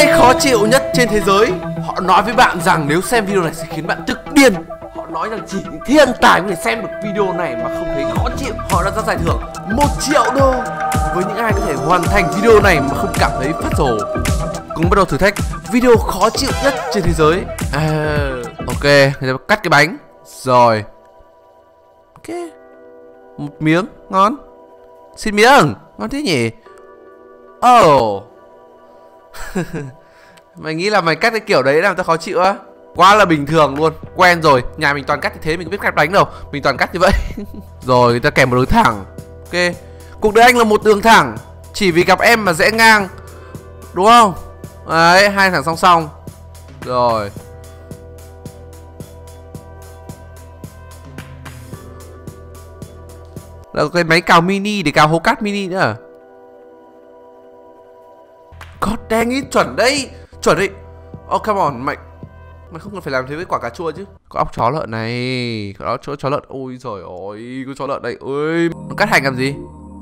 Nơi khó chịu nhất trên thế giới. Họ nói với bạn rằng nếu xem video này sẽ khiến bạn tức điên. Họ nói rằng chỉ những thiên tài có thể xem được video này mà không thấy khó chịu. Họ đã ra giải thưởng 1 triệu đô với những ai có thể hoàn thành video này mà không cảm thấy phát rồ. Cùng bắt đầu thử thách video khó chịu nhất trên thế giới. Ok, người ta cắt cái bánh. Rồi. Ok. Một miếng, ngon. Xin miếng, ngon thế nhỉ. Oh. Mày nghĩ là mày cắt cái kiểu đấy làm tao khó chịu á? Quá là bình thường luôn, quen rồi. Nhà mình toàn cắt như thế, mình có biết cắt bánh đâu. Mình toàn cắt như vậy. Rồi, người ta kèm một đường thẳng. Ok. Cuộc đời anh là một đường thẳng. Chỉ vì gặp em mà rẽ ngang. Đúng không? Đấy, hai thẳng song song. Rồi. Là cái máy cào mini để cào hố cát mini nữa à? God dang it, chuẩn đấy. Chuẩn đấy. Oh come on, mày không cần phải làm thế với quả cà chua chứ. Có óc chó lợn này. Có óc chó lợn. Ôi giời ơi, có chó lợn đây. Ôi, nó cắt hành làm gì?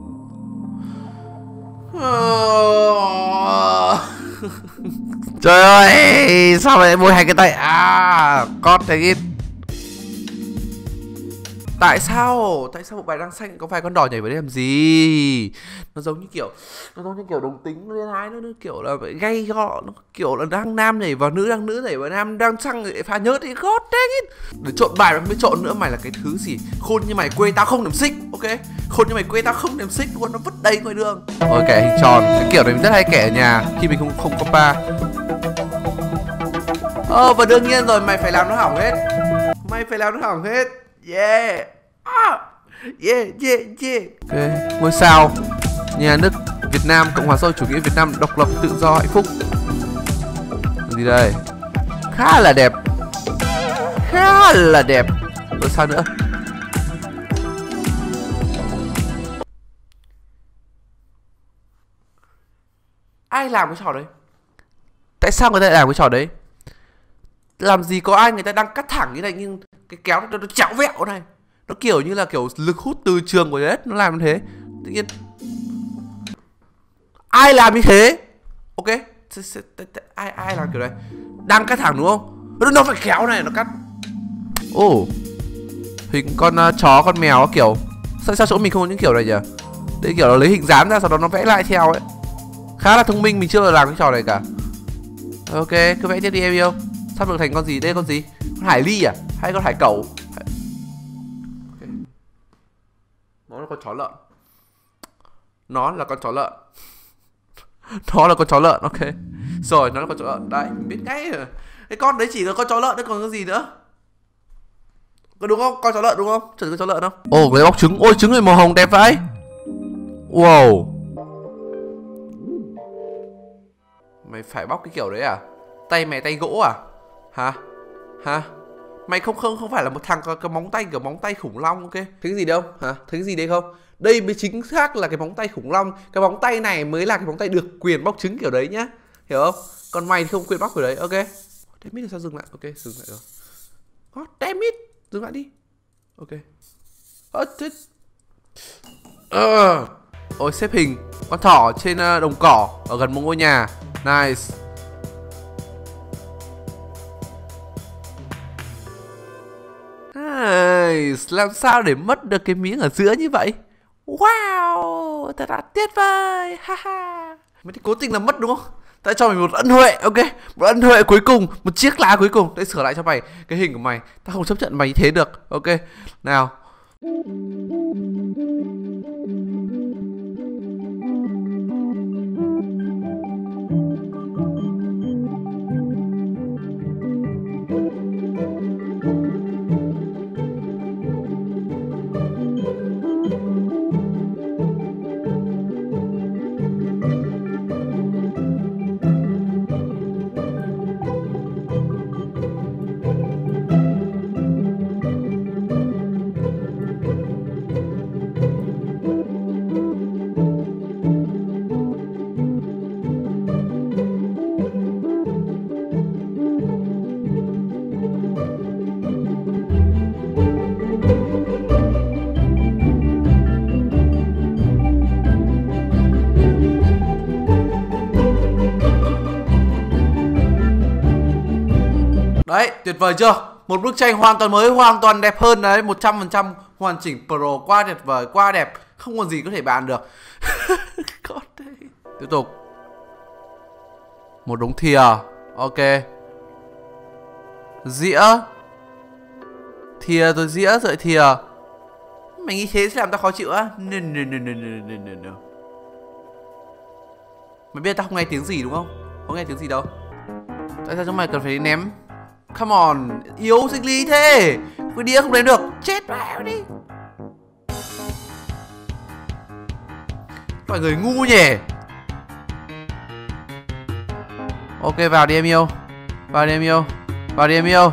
Trời ơi, sao lại bôi hành cái tay? God dang it. Tại sao một bài đăng xanh có vài con đỏ nhảy vào đây làm gì? Nó giống như kiểu đồng tính lên hai, nó kiểu là gay gọ, nó kiểu là đang nam nhảy vào nữ, đang nữ nhảy vào nam, đang trăng để pha nhớt thì God dang it. Để trộn bài mà không biết trộn nữa, mày là cái thứ gì? Khôn như mày quê tao không điểm xích, ok? Khôn như mày quê tao không điểm xích luôn, nó vứt đầy ngoài đường. Ôi kẻ hình tròn, cái kiểu này mình rất hay kẻ ở nhà khi mình không có ba. Và đương nhiên rồi, mày phải làm nó hỏng hết. Yeah. Yeah. Ok, ngôi sao nhà nước Việt Nam, Cộng hòa xã hội chủ nghĩa Việt Nam, độc lập, tự do, hạnh phúc. Gì đây? Khá là đẹp. Rồi sao nữa? Ai làm cái trò đấy? Tại sao người ta lại làm cái trò đấy? Làm gì có ai người ta đang cắt thẳng như này, nhưng cái kéo nó chéo vẹo này. Nó kiểu như là lực hút từ trường của đất nó làm như thế. Tự nhiên ai làm như thế? Ok, ai làm kiểu này? Đang cắt thẳng đúng không? Nó phải kéo này, nó cắt. Hình con chó, con mèo kiểu. Sao chỗ mình không có những kiểu này nhỉ? Đấy kiểu nó lấy hình dán ra, sau đó nó vẽ lại theo ấy. Khá là thông minh, mình chưa bao giờ làm cái trò này cả. Ok, cứ vẽ tiếp đi em yêu. Sắp được thành con gì? Đây con gì? Con hải ly à? Hay con hải cẩu? Nó là con chó lợn. Nó là con chó lợn, ok. Rồi, nó là con chó lợn. Đấy, mình biết ngay rồi. Cái con đấy chỉ là con chó lợn, đấy còn cái gì nữa? Có đúng không? Con chó lợn đúng không? Chuẩn con chó lợn không? Cái bóc trứng. Ôi, trứng này màu hồng đẹp vậy. Wow. Mày phải bóc cái kiểu đấy à? Tay mày tay gỗ à? Hả? Mày không phải là một thằng có cái móng tay kiểu móng tay khủng long, ok? Thấy cái gì đâu? Hả? Thấy cái gì đây không? Đây mới chính xác là cái móng tay khủng long. Cái móng tay này mới là cái móng tay được quyền bóc trứng kiểu đấy nhá. Hiểu không? Còn mày thì không quyền bóc kiểu đấy, ok? Damn it, sao dừng lại? Ok, dừng lại rồi. Damn it, dừng lại đi. Ok. Ôi, xếp hình con thỏ trên đồng cỏ ở gần một ngôi nhà. Nice. Làm sao để mất được cái miếng ở giữa như vậy? Wow, thật là tuyệt vời. Mày thì cố tình làm mất đúng không? Tại cho mày một ân huệ, ok? Một ân huệ cuối cùng, một chiếc lá cuối cùng. Để sửa lại cho mày cái hình của mày. Tao không chấp nhận mày như thế được, ok? Nào. Đấy, tuyệt vời chưa? Một bức tranh hoàn toàn mới, hoàn toàn đẹp hơn đấy, 100% hoàn chỉnh pro, quá tuyệt vời, quá đẹp. Không còn gì có thể bàn được. Tiếp tục. Một đống thìa. Ok. Dĩa. Thìa rồi dĩa rồi thìa. Mày nghĩ thế sẽ làm tao khó chịu á? No. Mày biết tao không nghe tiếng gì đúng không? Không nghe tiếng gì đâu. Tại sao chúng mày cần phải ném? Come on, yếu sinh lý thế. Cái đĩa không ném được. Chết vào đi. Mọi người ngu nhỉ. Ok, vào đi em yêu. Vào đi em yêu. Vào đi em yêu.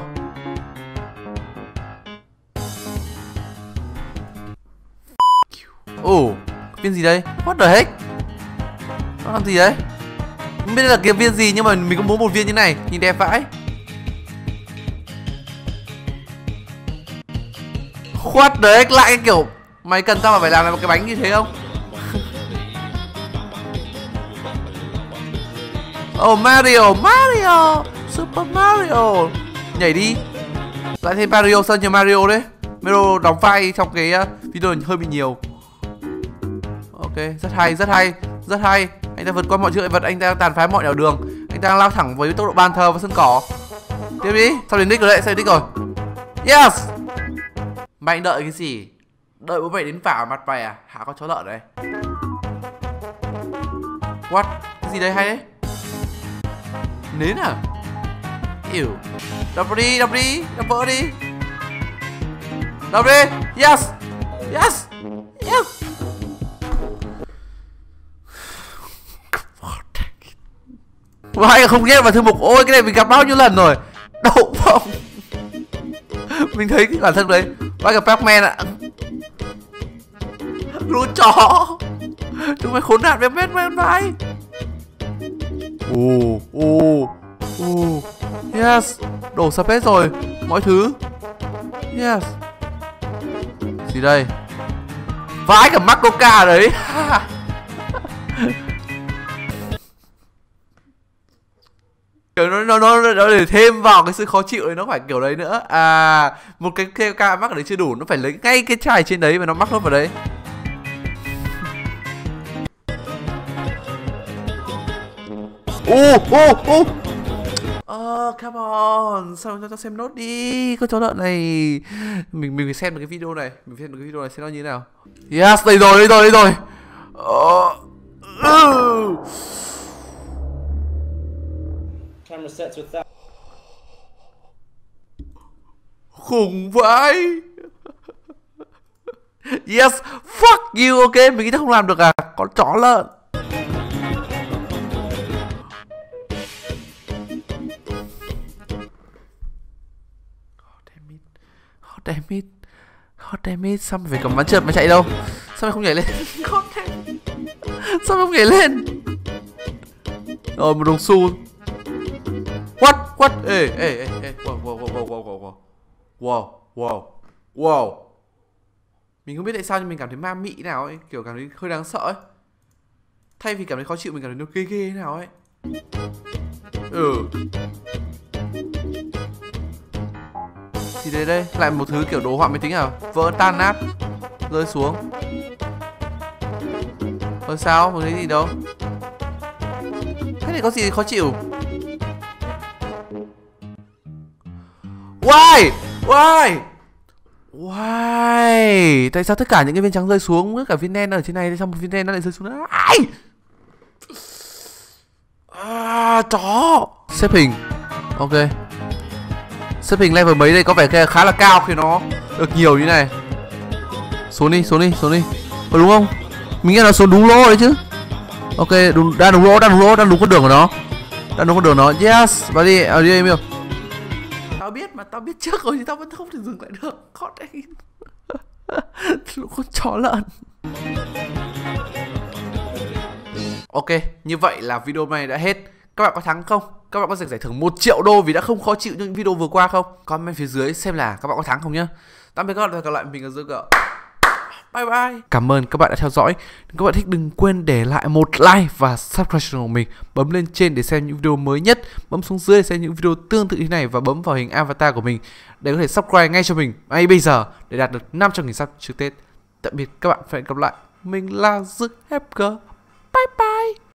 Ồ, viên gì đây? What the heck? Nó làm gì đấy? Không biết là cái viên gì nhưng mà mình cũng muốn một viên như này. Nhìn đẹp vãi. What the heck? Lại cái kiểu mày cần tao mà phải làm một cái bánh như thế không? Oh Mario, Mario, Super Mario. Nhảy đi. Lại thêm Mario, sao nhiều Mario đấy. Mario đóng vai trong cái video này hơi bị nhiều. Ok, rất hay, rất hay, rất hay. Anh ta vượt qua mọi chướng ngại vật, anh ta tàn phá mọi nẻo đường. Anh ta lao thẳng với tốc độ ban thờ và sân cỏ. Tiếp đi, sao đến đích rồi đấy, sao đến đích rồi. Yes. Mày đợi cái gì? Đợi bố mày đến vào mặt mày à? Hả, con chó lợn đây. What? Cái gì đây hay đấy? Nến à? Ew. Đập đi, đập đi, đập vỡ đi. Đập đi. Yes. Yes. Yes. Vai không ghét vào thư mục. Ôi cái này mình gặp bao nhiêu lần rồi. Đậu phộng. Mình thấy cái bản thân đấy. Vai gặp Pac-Man ạ. Lũ chó. Chúng mày khốn nạn với Batman vai. Yes. Đổ sập hết rồi. Mọi thứ. Yes. Gì đây? Vãi cả mắc coca đấy. Nó để thêm vào cái sự khó chịu ấy, nó phải kiểu đấy nữa. À, một cái coca mắc ở đấy chưa đủ, nó phải lấy ngay cái chai trên đấy và nó mắc nó vào đấy. Come on. Sao cho tao xem nốt đi. Con chó lợn này. Mình phải xem được cái video này. Mình xem được cái video này xem nó như thế nào. Yes, đây rồi, đây rồi. Khủng vãi. Yes, fuck you. Ok, mình nghĩ không làm được à. Con chó lợn. God damn it. Sao mày phải cầm bắn trượt mà chạy đâu? Sao mày không nhảy lên? God damn. Sao mày không nhảy lên? Rồi một đồng xu. What? Ê. Wow. Mình không biết tại sao nhưng mình cảm thấy ma mị nào ấy, kiểu cảm thấy hơi đáng sợ ấy. Thay vì cảm thấy khó chịu mình cảm thấy nó ghê nào ấy. Thì đây lại một thứ kiểu đồ họa máy tính à? Vỡ tan nát, rơi xuống. Ôi sao? Không thấy gì đâu. Thế này có gì khó chịu? Why? Tại sao tất cả những cái viên trắng rơi xuống, tất cả viên đen ở trên này, xong một viên đen nó lại rơi xuống nữa? Ai? Chó. Xếp hình. Ok. Xếp hình level mấy đây có vẻ khá là cao khi nó được nhiều như này. Xuống đi. Có đúng không? Mình nghĩ là xuống đúng lỗ đấy chứ. Ok, đang đúng con đường của nó. Đang đúng con đường nó. Yes, vào đi em yêu. Tao biết trước rồi nhưng tao vẫn không thể dừng lại được. God dang it. Lũ con chó lợn. Ok, như vậy là video này đã hết. Các bạn có thắng không? Các bạn có giành giải thưởng 1 triệu đô vì đã không khó chịu những video vừa qua không? Comment phía dưới xem là các bạn có thắng không nhá. Tạm biệt các bạn và gặp lại mình ở dưới Bye bye. Cảm ơn các bạn đã theo dõi. Nếu các bạn thích đừng quên để lại một like và subscribe channel của mình. Bấm lên trên để xem những video mới nhất. Bấm xuống dưới để xem những video tương tự như này. Và bấm vào hình avatar của mình để có thể subscribe ngay cho mình ngay bây giờ để đạt được 500.000 sub trước Tết. Tạm biệt các bạn và hẹn gặp lại. Mình là Dực FG. Bye bye.